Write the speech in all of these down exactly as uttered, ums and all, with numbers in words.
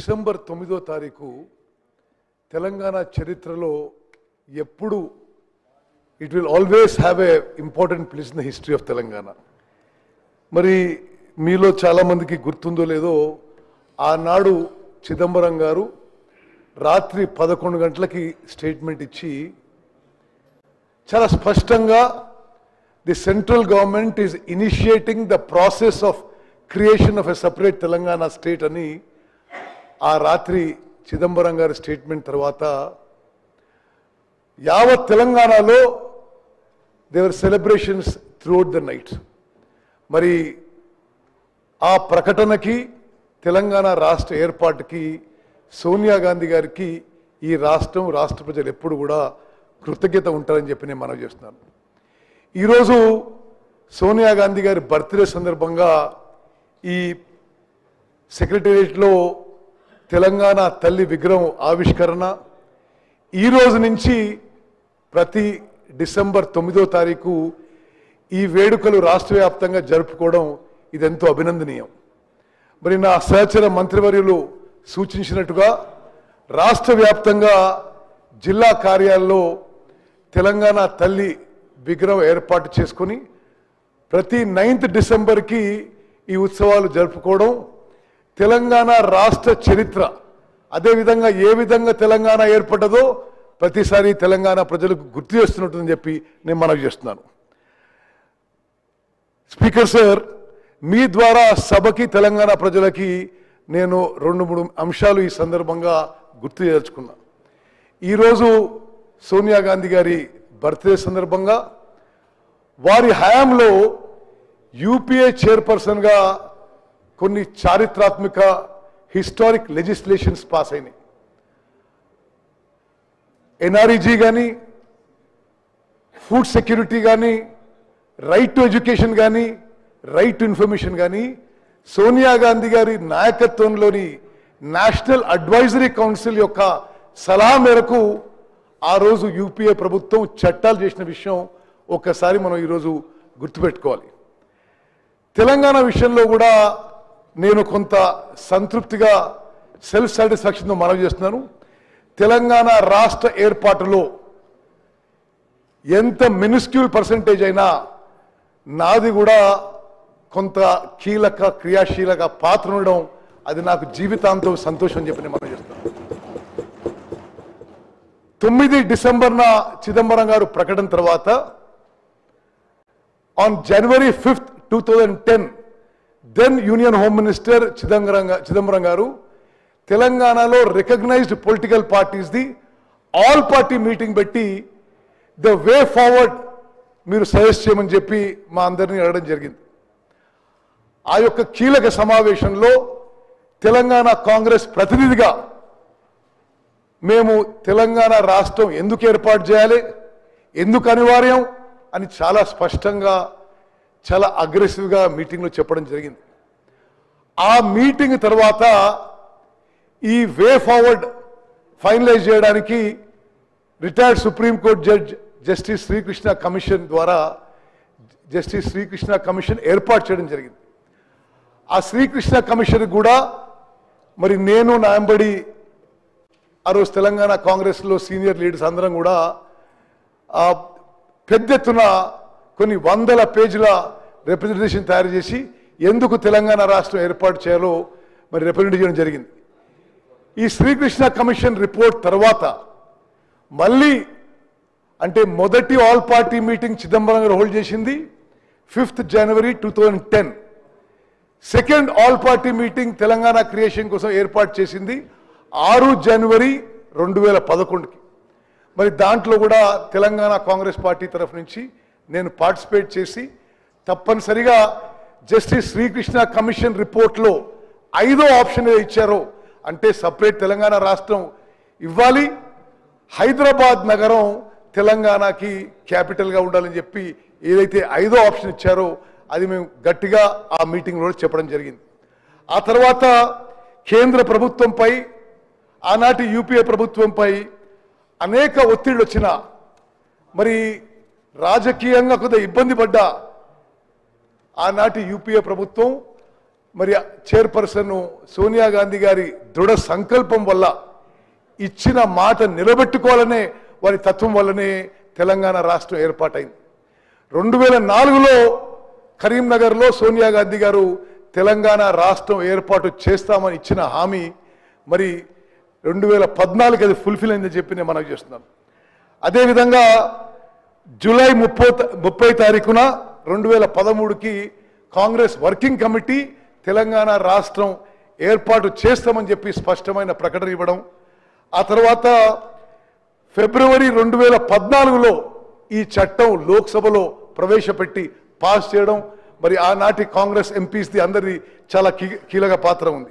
December తొమ్మిదో తారీఖు తెలంగాణ చరిత్రలో ఎప్పుడు it will always have a important place in the history of Telangana. మరి మీలో చాలామందికి గుర్తుందో లేదో, ఆనాడు చిదంబరం గారు రాత్రి పదకొండు గంటలకి స్టేట్మెంట్ ఇచ్చి చాలా స్పష్టంగా the central government is initiating the process of creation of a separate Telangana state అని ఆ రాత్రి చిదంబరం గారి స్టేట్మెంట్ తర్వాత యావత్ తెలంగాణలో there were celebrations throughout the night. మరి ఆ ప్రకటనకి, తెలంగాణ రాష్ట్ర ఏర్పాటుకి సోనియా గాంధీ గారికి ఈ రాష్ట్రం, రాష్ట్ర ప్రజలు ఎప్పుడు కూడా కృతజ్ఞత ఉంటారని చెప్పి నేను మనవి చేస్తున్నాను. ఈరోజు సోనియా గాంధీ గారి బర్త్డే సందర్భంగా ఈ సెక్రటేరియట్లో తెలంగాణ తల్లి విగ్రహం ఆవిష్కరణ, ఈరోజు నుంచి ప్రతి డిసెంబర్ తొమ్మిదో తారీఖు ఈ వేడుకలు రాష్ట్ర వ్యాప్తంగా జరుపుకోవడం ఇదెంతో అభినందనీయం. మరి నా సహచర మంత్రివర్యులు సూచించినట్టుగా రాష్ట్ర వ్యాప్తంగా జిల్లా కార్యాలయంలో తెలంగాణ తల్లి విగ్రహం ఏర్పాటు చేసుకొని ప్రతి నైన్త్ డిసెంబర్కి ఈ ఉత్సవాలు జరుపుకోవడం తెలంగాణ రాష్ట్ర చరిత్ర, అదేవిధంగా ఏ విధంగా తెలంగాణ ఏర్పడ్డదో ప్రతిసారి తెలంగాణ ప్రజలకు గుర్తు చేస్తున్నట్టుందని చెప్పి నేను మనవి చేస్తున్నాను. స్పీకర్ సార్, మీ ద్వారా సభకి, తెలంగాణ ప్రజలకి నేను రెండు మూడు అంశాలు ఈ సందర్భంగా గుర్తు చేయదలుచుకున్నా. ఈరోజు సోనియా గాంధీ గారి బర్త్డే సందర్భంగా వారి హయాంలో యూపీఏ చైర్పర్సన్గా కొన్ని చారిత్రాత్మక హిస్టారిక్ లెజిస్లేషన్స్ పాస్ అయినాయి. ఎన్ఆర్ఈజీ కానీ, ఫుడ్ సెక్యూరిటీ కానీ, రైట్ టు ఎడ్యుకేషన్ కానీ, రైట్ టు ఇన్ఫర్మేషన్ కానీ సోనియా గాంధీ గారి నాయకత్వంలోని నేషనల్ అడ్వైజరీ కౌన్సిల్ యొక్క సలహా మేరకు ఆ రోజు యూపీఏ ప్రభుత్వం చట్టాలు చేసిన విషయం ఒక్కసారి మనం ఈరోజు గుర్తుపెట్టుకోవాలి. తెలంగాణ విషయంలో కూడా నేను కొంత సంతృప్తిగా, సెల్ఫ్ సాటిస్ఫాక్షన్తో మనవి చేస్తున్నాను. తెలంగాణ రాష్ట్ర ఏర్పాటులో ఎంత మినిస్క్యూల్ పర్సంటేజ్ అయినా నాది కూడా కొంత కీలక, క్రియాశీలక పాత్ర ఉండడం అది నాకు జీవితాంతం సంతోషం అని చెప్పి నేను మనవి చేస్తున్నాను. తొమ్మిది డిసెంబర్న చిదంబరం గారు ప్రకటన తర్వాత on January fifth two thousand ten then union home minister Chidambaram Chidambaram గారు తెలంగాణలో recognised political parties the all party meeting పెట్టి ద వే ఫార్వర్డ్ మీరు సజెస్ట్ చేయమని చెప్పి మా అందరినీ అడగడం జరిగింది. ఆ యొక్క కీలక సమావేశంలో తెలంగాణ కాంగ్రెస్ ప్రతినిధిగా మేము తెలంగాణ రాష్ట్రం ఎందుకు ఏర్పాటు చేయాలి, ఎందుకు అనివార్యం అని చాలా స్పష్టంగా, చాలా అగ్రెసివ్గా మీటింగ్లో చెప్పడం జరిగింది. ఆ మీటింగ్ తర్వాత ఈ వే ఫార్వర్డ్ ఫైనలైజ్ చేయడానికి retired Supreme Court judge justice Srikrishna commission ద్వారా జస్టిస్ శ్రీకృష్ణ కమిషన్ ఏర్పాటు చేయడం జరిగింది. ఆ శ్రీకృష్ణ కమిషన్ కూడా మరి నేను, నా వెంబడి ఆ రోజు తెలంగాణ కాంగ్రెస్లో సీనియర్ లీడర్స్ అందరం కూడా పెద్ద ఎత్తున కొన్ని వందల పేజీల రిప్రజెంటేషన్ తయారు చేసి ఎందుకు తెలంగాణ రాష్ట్రం ఏర్పాటు చేయాలో మరి రిప్రజెంట్ చేయడం జరిగింది. ఈ శ్రీకృష్ణ కమిషన్ రిపోర్ట్ తర్వాత మళ్ళీ, అంటే మొదటి ఆల్ పార్టీ మీటింగ్ చిదంబరం గారు హోల్డ్ చేసింది fifth January two thousand ten second all party meeting Telangana creation కోసం ఏర్పాటు చేసింది ఆరు జనవరి రెండు వేల పదకొండుకి. మరి దాంట్లో కూడా తెలంగాణ కాంగ్రెస్ పార్టీ తరఫు నుంచి నేను పార్టిసిపేట్ చేసి తప్పనిసరిగా జస్టిస్ శ్రీకృష్ణ కమిషన్ రిపోర్ట్లో ఐదో ఆప్షన్ ఇచ్చారో, అంటే సపరేట్ తెలంగాణ రాష్ట్రం ఇవ్వాలి, హైదరాబాద్ నగరం తెలంగాణకి క్యాపిటల్గా ఉండాలని చెప్పి ఏదైతే ఐదో ఆప్షన్ ఇచ్చారో అది మేము గట్టిగా ఆ మీటింగ్లో చెప్పడం జరిగింది. ఆ తర్వాత కేంద్ర ప్రభుత్వంపై, ఆనాటి యూపీఏ ప్రభుత్వంపై అనేక ఒత్తిళ్ళు వచ్చినా, మరి రాజకీయంగా కొంత ఇబ్బంది పడ్డ ఆనాటి యూపీఏ ప్రభుత్వం మరి చైర్పర్సన్ సోనియా గాంధీ గారి దృఢ సంకల్పం వల్ల ఇచ్చిన మాట నిలబెట్టుకోవాలనే వారి తత్వం వల్లనే తెలంగాణ రాష్ట్రం ఏర్పాటైంది. రెండు వేల నాలుగులో కరీంనగర్లో సోనియా గాంధీ గారు తెలంగాణ రాష్ట్రం ఏర్పాటు చేస్తామని ఇచ్చిన హామీ మరి రెండు వేల పద్నాలుగు అది ఫుల్ఫిల్ అయిందని చెప్పి నేను మనవి చేస్తున్నాను. అదేవిధంగా జూలై ముప్పై ముప్పై తారీఖున రెండు వేల పదమూడుకి కాంగ్రెస్ వర్కింగ్ కమిటీ తెలంగాణ రాష్ట్రం ఏర్పాటు చేస్తామని చెప్పి స్పష్టమైన ప్రకటన ఇవ్వడం, ఆ తర్వాత ఫిబ్రవరి రెండు వేల పద్నాలుగులో ఈ చట్టం లోక్సభలో ప్రవేశపెట్టి పాస్ చేయడం, మరి ఆనాటి కాంగ్రెస్ ఎంపీస్ది అందరి చాలా కీలక పాత్ర ఉంది.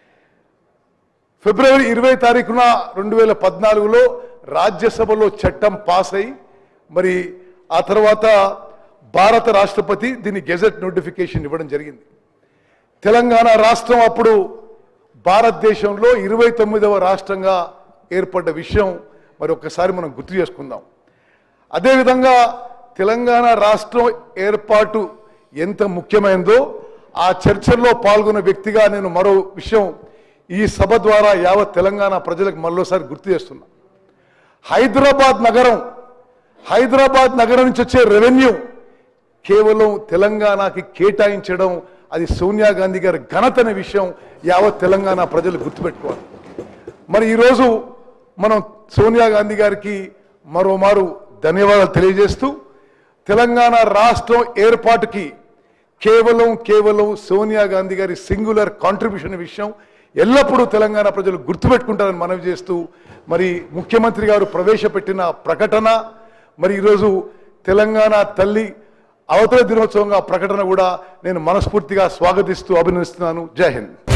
ఫిబ్రవరి ఇరవై తారీఖున రెండు వేల పద్నాలుగులో రాజ్యసభలో చట్టం పాస్ అయి మరి ఆ తర్వాత భారత రాష్ట్రపతి దీన్ని గెజెట్ నోటిఫికేషన్ ఇవ్వడం జరిగింది. తెలంగాణ రాష్ట్రం అప్పుడు భారతదేశంలో ఇరవై తొమ్మిదవ రాష్ట్రంగా ఏర్పడ్డ విషయం మరి ఒక్కసారి మనం గుర్తు చేసుకుందాం. అదేవిధంగా తెలంగాణ రాష్ట్రం ఏర్పాటు ఎంత ముఖ్యమైనదో ఆ చర్చల్లో పాల్గొన్న వ్యక్తిగా నేను మరో విషయం ఈ సభ ద్వారా యావత్ తెలంగాణ ప్రజలకు మరోసారి గుర్తు చేస్తున్నా. హైదరాబాద్ నగరం హైదరాబాద్ నగరం నుంచి వచ్చే రెవెన్యూ కేవలం తెలంగాణకి కేటాయించడం అది సోనియా గాంధీ గారి ఘనత అనే విషయం యావత్ తెలంగాణ ప్రజలు గుర్తుపెట్టుకోవాలి. మరి ఈరోజు మనం సోనియా గాంధీ గారికి మరోమారు ధన్యవాదాలు తెలియజేస్తూ తెలంగాణ రాష్ట్రం ఏర్పాటుకి కేవలం కేవలం సోనియా గాంధీ గారి సింగులర్ కాంట్రిబ్యూషన్ విషయం ఎల్లప్పుడూ తెలంగాణ ప్రజలు గుర్తుపెట్టుకుంటారని మనవి చేస్తూ మరి ముఖ్యమంత్రి గారు ప్రవేశపెట్టిన ప్రకటన మరి ఈరోజు తెలంగాణ తల్లి అవతరణ దినోత్సవంగా ప్రకటన కూడా నేను మనస్ఫూర్తిగా స్వాగతిస్తూ అభినందిస్తున్నాను. జై హింద్.